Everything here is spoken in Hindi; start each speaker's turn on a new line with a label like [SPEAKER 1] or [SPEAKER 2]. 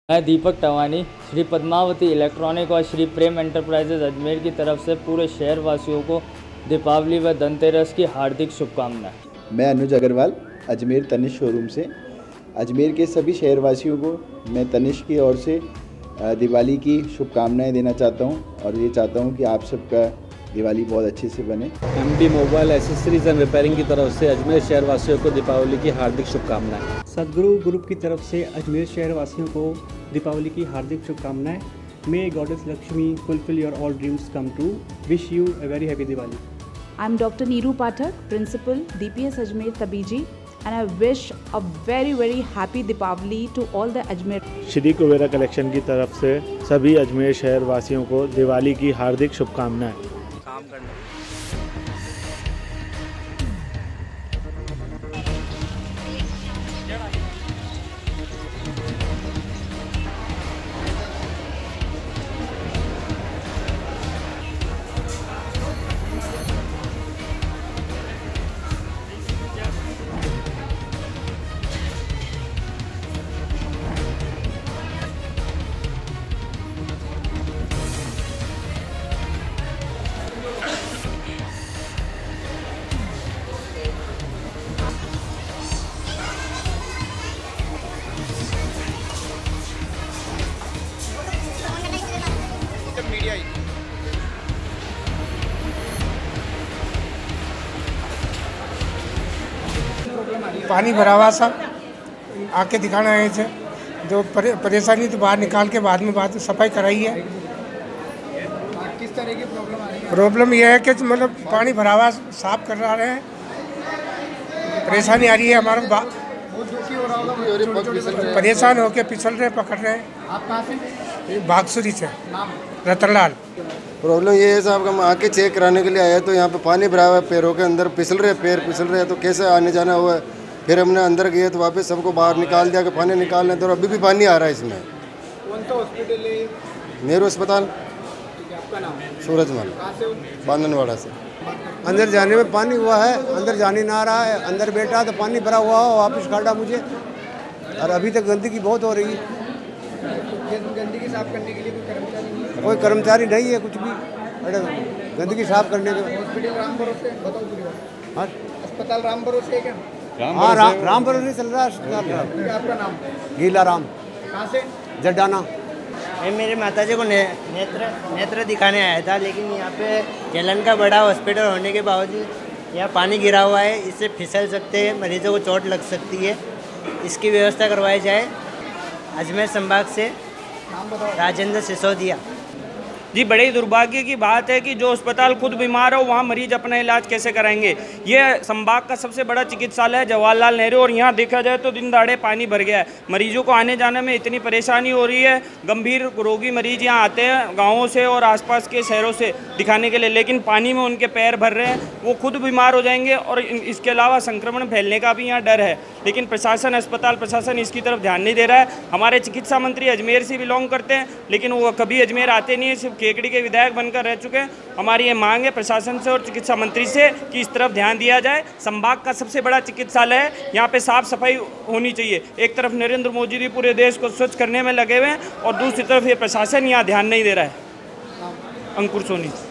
[SPEAKER 1] मैं दीपक टवानी श्री पद्मावती इलेक्ट्रॉनिक और श्री प्रेम एंटरप्राइजेज अजमेर की तरफ से पूरे शहर वासियों को दीपावली व धनतेरस की हार्दिक शुभकामनाएं।
[SPEAKER 2] मैं अनुज अग्रवाल अजमेर तनिष्क शोरूम से अजमेर के सभी शहरवासियों को मैं तनिष्क की ओर से दिवाली की शुभकामनाएं देना चाहता हूं और ये चाहता हूं कि आप सबका दिवाली बहुत अच्छे से बने।
[SPEAKER 3] MD mobile accessories and repairing की तरफ से अजमेर शहरवासियों को दीपावली की हार्दिक शुभकामनाएं।
[SPEAKER 4] सदगुरु ग्रुप की तरफ से अजमेर शहरवासियों को दीपावली की हार्दिक शुभकामनाएं। May Goddess Lakshmi fulfill your all dreams come true. Wish you a very happy Diwali.
[SPEAKER 5] I'm Dr. Neeru Pathak, Principal, DPS Ajmer Tabiji, and I wish a very happy Diwali to all the Ajmer.
[SPEAKER 6] Shri Kubera collection की तरफ से सभी अजमेर शहर वासियों को दिवाली की हार्दिक शुभकामनाएं।
[SPEAKER 3] काम करना
[SPEAKER 7] पानी भरा हुआ सब आके दिखाने आए थे। जो परेशानी तो बाहर निकाल के बाद में सफाई कराई है।
[SPEAKER 8] किस तरह की प्रॉब्लम आ रही है?
[SPEAKER 7] प्रॉब्लम यह है कि मतलब पानी भरा हुआ साफ कर रहे हैं, परेशानी आ रही है हमारा।
[SPEAKER 8] बहुत दुखी हो रहा होगा,
[SPEAKER 7] परेशान होके फिसल रहे पकड़ रहे हैं।
[SPEAKER 8] आप कहाँ से?
[SPEAKER 7] बागसुरी से रतनलाल।
[SPEAKER 9] प्रॉब्लम ये है साहब, हम आके चेक कराने के लिए आए तो यहाँ पे पानी भरा हुआ है, पैरों के अंदर फिसल रहे, पैर फिसल रहे हैं, तो कैसे आने जाना हुआ है। फिर हमने अंदर गए तो वापस सबको बाहर निकाल दिया कि पानी निकालने, तो अभी भी पानी आ रहा है इसमें।
[SPEAKER 8] कौन सा हॉस्पिटल है?
[SPEAKER 9] नेहरू अस्पताल।
[SPEAKER 8] आपका नाम?
[SPEAKER 9] सूरजमल, बांधनवाड़ा से।
[SPEAKER 10] अंदर जाने में पानी हुआ है, अंदर जाने ना रहा है। अंदर बैठा तो पानी भरा हुआ हो, वापस काटा मुझे, और अभी तक गंदगी बहुत हो रही है।
[SPEAKER 8] गंदगी साफ करने के लिए
[SPEAKER 10] कोई कर्मचारी नहीं है, कुछ भी अरे गंदगी साफ करने के।
[SPEAKER 8] हॉस्पिटल राम भरोसे बताओ पूरी बात।
[SPEAKER 10] हाँ,
[SPEAKER 8] अस्पताल राम भरोसे है क्या?
[SPEAKER 10] हाँ, राम भरोसे चल रहा है।
[SPEAKER 8] आपका नाम?
[SPEAKER 10] गीला राम।
[SPEAKER 8] कहाँ से?
[SPEAKER 10] जड्डाना।
[SPEAKER 11] मैं मेरे माताजी को नेत्र दिखाने आया था, लेकिन यहाँ पे जलन का बड़ा हॉस्पिटल होने के बावजूद यहाँ पानी गिरा हुआ है, इससे फिसल सकते हैं, मरीजों को चोट लग सकती है। इसकी व्यवस्था करवाई जाए। अजमेर संभाग से राजेंद्र सिसोदिया
[SPEAKER 12] जी। बड़े ही दुर्भाग्य की बात है कि जो अस्पताल खुद बीमार हो वहाँ मरीज अपना इलाज कैसे कराएंगे। ये संभाग का सबसे बड़ा चिकित्सालय है जवाहरलाल नेहरू, और यहाँ देखा जाए तो दिन दहाड़े पानी भर गया है। मरीजों को आने जाने में इतनी परेशानी हो रही है। गंभीर रोगी मरीज यहाँ आते हैं गाँवों से और आसपास के शहरों से दिखाने के लिए, लेकिन पानी में उनके पैर भर रहे हैं, वो खुद बीमार हो जाएंगे और इसके अलावा संक्रमण फैलने का भी यहाँ डर है। लेकिन प्रशासन, अस्पताल प्रशासन इसकी तरफ ध्यान नहीं दे रहा है। हमारे चिकित्सा मंत्री अजमेर से बिलोंग करते हैं, लेकिन वो कभी अजमेर आते नहीं है, सिर्फ केकड़ी के विधायक बनकर रह चुके हैं। हमारी ये मांग है प्रशासन से और चिकित्सा मंत्री से कि इस तरफ ध्यान दिया जाए। संभाग का सबसे बड़ा चिकित्सालय है, यहाँ पे साफ सफाई होनी चाहिए। एक तरफ नरेंद्र मोदी जी पूरे देश को स्वच्छ करने में लगे हुए हैं और दूसरी तरफ ये प्रशासन यहाँ ध्यान नहीं दे रहा है। अंकुर सोनी।